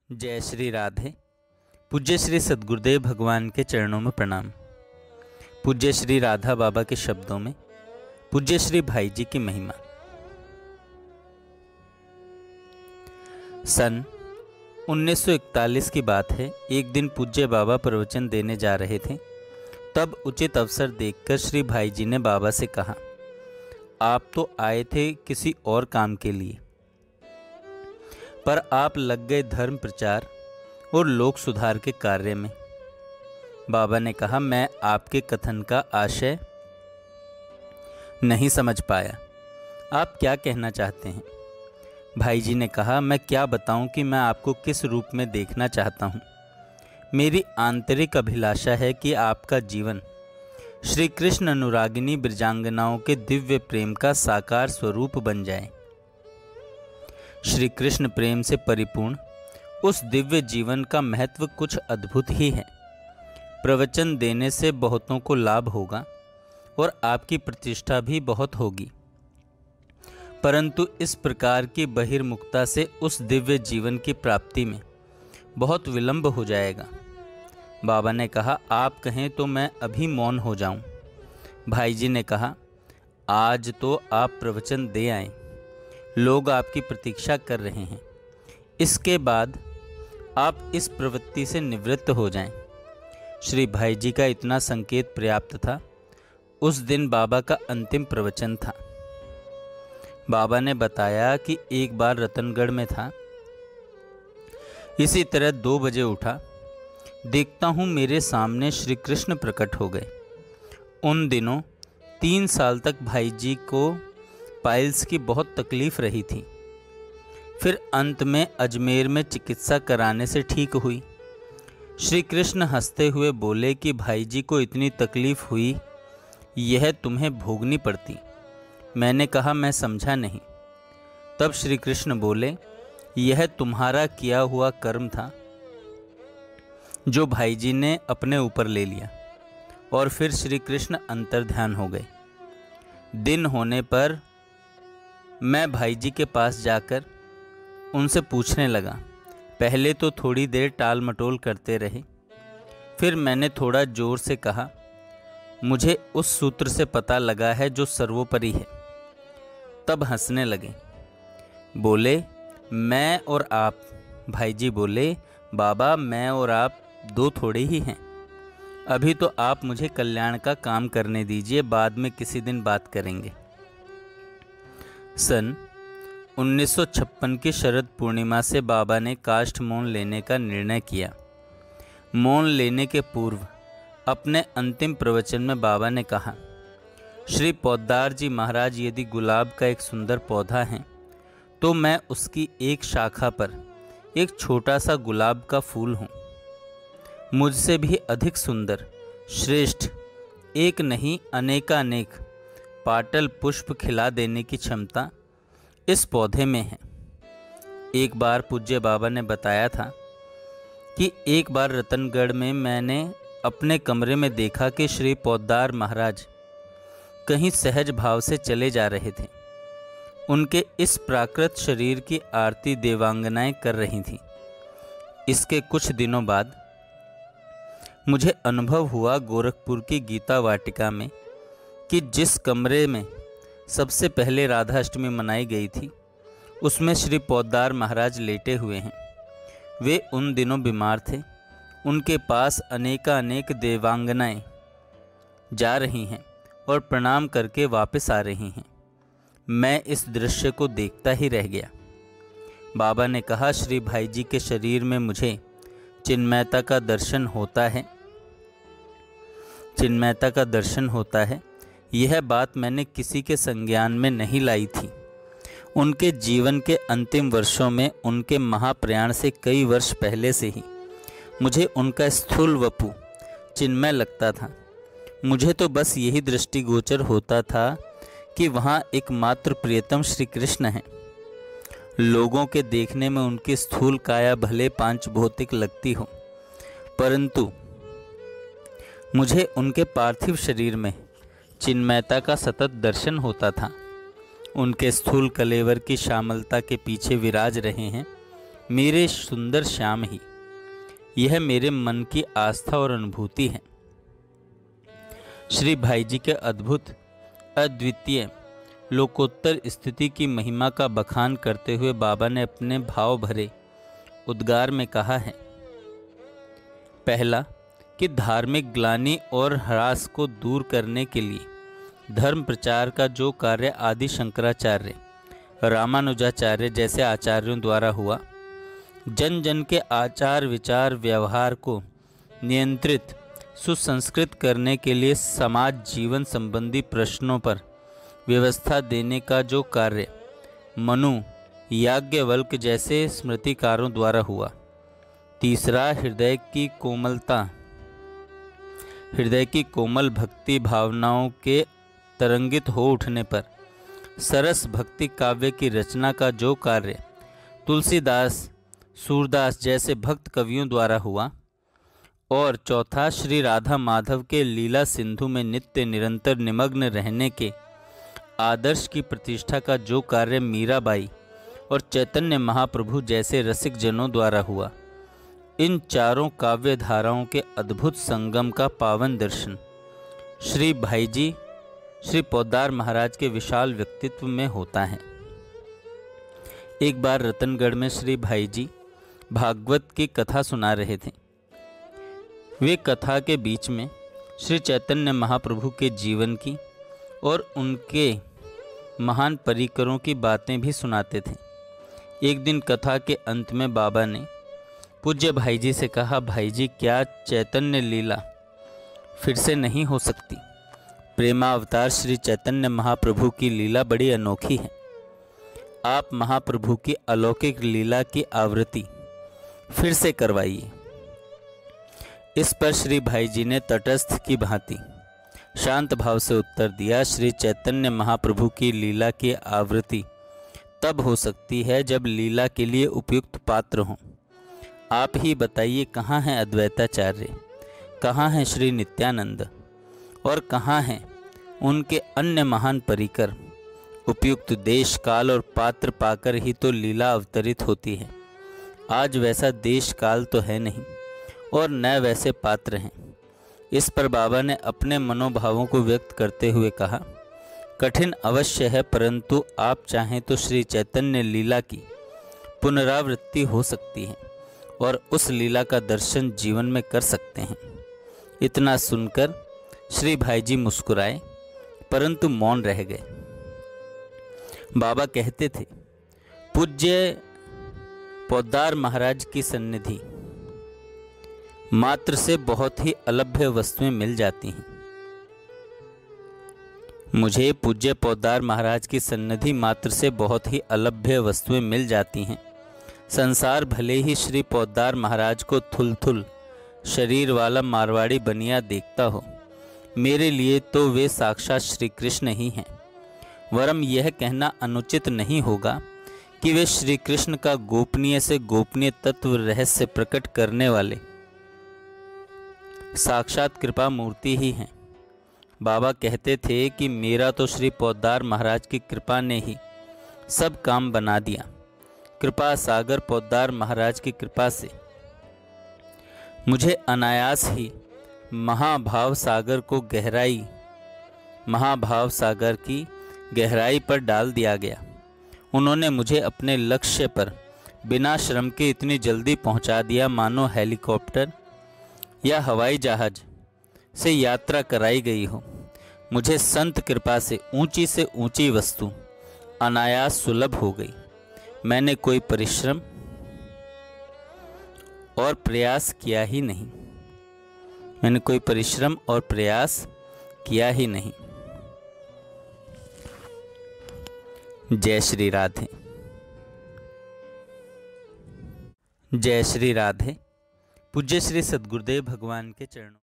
जय श्री राधे। पूज्य श्री सद्गुरुदेव भगवान के चरणों में प्रणाम। पूज्य श्री राधा बाबा के शब्दों में पूज्य श्री भाई जी की महिमा। सन 1941 की बात है। एक दिन पूज्य बाबा प्रवचन देने जा रहे थे। तब उचित अवसर देखकर श्री भाई जी ने बाबा से कहा, आप तो आए थे किसी और काम के लिए, पर आप लग गए धर्म प्रचार और लोक सुधार के कार्य में। बाबा ने कहा, मैं आपके कथन का आशय नहीं समझ पाया। आप क्या कहना चाहते हैं? भाई जी ने कहा, मैं क्या बताऊं कि मैं आपको किस रूप में देखना चाहता हूं। मेरी आंतरिक अभिलाषा है कि आपका जीवन श्री कृष्ण अनुरागिनी ब्रजांगनाओं के दिव्य प्रेम का साकार स्वरूप बन जाए। श्री कृष्ण प्रेम से परिपूर्ण उस दिव्य जीवन का महत्व कुछ अद्भुत ही है। प्रवचन देने से बहुतों को लाभ होगा और आपकी प्रतिष्ठा भी बहुत होगी, परंतु इस प्रकार की बहिर्मुखता से उस दिव्य जीवन की प्राप्ति में बहुत विलंब हो जाएगा। बाबा ने कहा, आप कहें तो मैं अभी मौन हो जाऊं। भाई जी ने कहा, आज तो आप प्रवचन दे आए, लोग आपकी प्रतीक्षा कर रहे हैं। इसके बाद आप इस प्रवृत्ति से निवृत्त हो जाएं। श्री भाई जी का इतना संकेत पर्याप्त था। उस दिन बाबा का अंतिम प्रवचन था। बाबा ने बताया कि एक बार रतनगढ़ में था। इसी तरह 2 बजे उठा, देखता हूँ मेरे सामने श्री कृष्ण प्रकट हो गए। उन दिनों 3 साल तक भाई जी को पाइल्स की बहुत तकलीफ रही थी। फिर अंत में अजमेर में चिकित्सा कराने से ठीक हुई। श्री कृष्ण हंसते हुए बोले कि भाई जी को इतनी तकलीफ हुई, यह तुम्हें भोगनी पड़ती। मैंने कहा, मैं समझा नहीं। तब श्री कृष्ण बोले, यह तुम्हारा किया हुआ कर्म था जो भाई जी ने अपने ऊपर ले लिया। और फिर श्री कृष्ण अंतर्ध्यान हो गए। दिन होने पर मैं भाई जी के पास जाकर उनसे पूछने लगा। पहले तो थोड़ी देर टाल मटोल करते रहे, फिर मैंने थोड़ा जोर से कहा, मुझे उस सूत्र से पता लगा है जो सर्वोपरि है। तब हंसने लगे, बोले, मैं और आप। भाई जी बोले, बाबा मैं और आप 2 थोड़े ही हैं। अभी तो आप मुझे कल्याण का काम करने दीजिए, बाद में किसी दिन बात करेंगे। सन 1956 की शरद पूर्णिमा से बाबा ने काष्ठ मौन लेने का निर्णय किया। मौन लेने के पूर्व अपने अंतिम प्रवचन में बाबा ने कहा, श्री पोद्दार जी महाराज यदि गुलाब का एक सुंदर पौधा है तो मैं उसकी एक शाखा पर एक छोटा सा गुलाब का फूल हूँ। मुझसे भी अधिक सुंदर, श्रेष्ठ, एक नहीं अनेकानेक पाटल पुष्प खिला देने की क्षमता इस पौधे में है। एक बार पूज्य बाबा ने बताया था कि एक बार रतनगढ़ में मैंने अपने कमरे में देखा कि श्री पोद्दार महाराज कहीं सहज भाव से चले जा रहे थे। उनके इस प्राकृत शरीर की आरती देवांगनाएं कर रही थीं। इसके कुछ दिनों बाद मुझे अनुभव हुआ गोरखपुर की गीता वाटिका में कि जिस कमरे में सबसे पहले राधा अष्टमी मनाई गई थी, उसमें श्री पोद्दार महाराज लेटे हुए हैं। वे उन दिनों बीमार थे। उनके पास अनेकानेक देवांगनाएं जा रही हैं और प्रणाम करके वापस आ रही हैं। मैं इस दृश्य को देखता ही रह गया। बाबा ने कहा, श्री भाई जी के शरीर में मुझे चिन्मयता का दर्शन होता है। चिन्मयता का दर्शन होता है। यह बात मैंने किसी के संज्ञान में नहीं लाई थी। उनके जीवन के अंतिम वर्षों में, उनके महाप्रयाण से कई वर्ष पहले से ही मुझे उनका स्थूल वपु चिन्मय लगता था। मुझे तो बस यही दृष्टिगोचर होता था कि वहाँ एकमात्र प्रियतम श्री कृष्ण हैं। लोगों के देखने में उनकी स्थूल काया भले 5 भौतिक लगती हो, परंतु मुझे उनके पार्थिव शरीर में चिन्मयता का सतत दर्शन होता था। उनके स्थूल कलेवर की श्यामलता के पीछे विराज रहे हैं मेरे सुंदर श्याम ही। यह मेरे मन की आस्था और अनुभूति है। श्री भाई जी के अद्भुत, अद्वितीय, लोकोत्तर स्थिति की महिमा का बखान करते हुए बाबा ने अपने भाव भरे उद्गार में कहा है। पहला, कि धार्मिक ग्लानि और ह्रास को दूर करने के लिए धर्म प्रचार का जो कार्य आदि शंकराचार्य, रामानुजाचार्य जैसे आचार्यों द्वारा हुआ, जन जन के आचार विचार व्यवहार को नियंत्रित सुसंस्कृत करने के लिए समाज जीवन संबंधी प्रश्नों पर व्यवस्था देने का जो कार्य मनु, याज्ञवल्क्य जैसे स्मृतिकारों द्वारा हुआ। तीसरा, हृदय की कोमल भक्ति भावनाओं के तरंगित हो उठने पर सरस भक्ति काव्य की रचना का जो कार्य तुलसीदास, सूरदास जैसे भक्त कवियों द्वारा हुआ। और चौथा, श्री राधा माधव के लीला सिंधु में नित्य निरंतर निमग्न रहने के आदर्श की प्रतिष्ठा का जो कार्य मीराबाई और चैतन्य महाप्रभु जैसे रसिक जनों द्वारा हुआ। इन चारों काव्य धाराओं के अद्भुत संगम का पावन दर्शन श्री भाई जी, श्री पोद्दार महाराज के विशाल व्यक्तित्व में होता है। एक बार रतनगढ़ में श्री भाई जी भागवत की कथा सुना रहे थे। वे कथा के बीच में श्री चैतन्य महाप्रभु के जीवन की और उनके महान परिकरों की बातें भी सुनाते थे। एक दिन कथा के अंत में बाबा ने पूज्य भाई जी से कहा, भाई जी, क्या चैतन्य लीला फिर से नहीं हो सकती? प्रेमावतार श्री चैतन्य महाप्रभु की लीला बड़ी अनोखी है। आप महाप्रभु की अलौकिक लीला की आवृत्ति फिर से करवाइए। इस पर श्री भाई जी ने तटस्थ की भांति शांत भाव से उत्तर दिया, श्री चैतन्य महाप्रभु की लीला की आवृत्ति तब हो सकती है जब लीला के लिए उपयुक्त पात्र हों। आप ही बताइए, कहाँ हैं अद्वैताचार्य, कहाँ हैं श्री नित्यानंद और कहाँ हैं उनके अन्य महान परिकर? उपयुक्त देश काल और पात्र पाकर ही तो लीला अवतरित होती है। आज वैसा देश काल तो है नहीं और न वैसे पात्र हैं। इस पर बाबा ने अपने मनोभावों को व्यक्त करते हुए कहा, कठिन अवश्य है, परंतु आप चाहें तो श्री चैतन्य लीला की पुनरावृत्ति हो सकती है और उस लीला का दर्शन जीवन में कर सकते हैं। इतना सुनकर श्री भाई जी मुस्कुराए, परंतु मौन रह गए। बाबा कहते थे, पूज्य पोद्दार महाराज की सन्निधि मात्र से बहुत ही अलभ्य वस्तुएं मिल जाती हैं। मुझे पूज्य पोद्दार महाराज की सन्निधि मात्र से बहुत ही अलभ्य वस्तुएं मिल जाती हैं। संसार भले ही श्री पोद्दार महाराज को थुलथुल शरीर वाला मारवाड़ी बनिया देखता हो, मेरे लिए तो वे साक्षात श्री कृष्ण ही हैं। वरम यह कहना अनुचित नहीं होगा कि वे श्री कृष्ण का गोपनीय से गोपनीय तत्व रहस्य प्रकट करने वाले साक्षात कृपा मूर्ति ही हैं। बाबा कहते थे कि मेरा तो श्री पोद्दार महाराज की कृपा ने ही सब काम बना दिया। कृपा सागर पोद्दार महाराज की कृपा से मुझे अनायास ही महाभाव सागर की गहराई पर डाल दिया गया। उन्होंने मुझे अपने लक्ष्य पर बिना श्रम के इतनी जल्दी पहुंचा दिया, मानो हेलीकॉप्टर या हवाई जहाज से यात्रा कराई गई हो। मुझे संत कृपा से ऊंची वस्तु अनायास सुलभ हो गई। मैंने कोई परिश्रम और प्रयास किया ही नहीं। जय श्री राधे। जय श्री राधे। पूज्य श्री सद्गुरुदेव भगवान के चरणों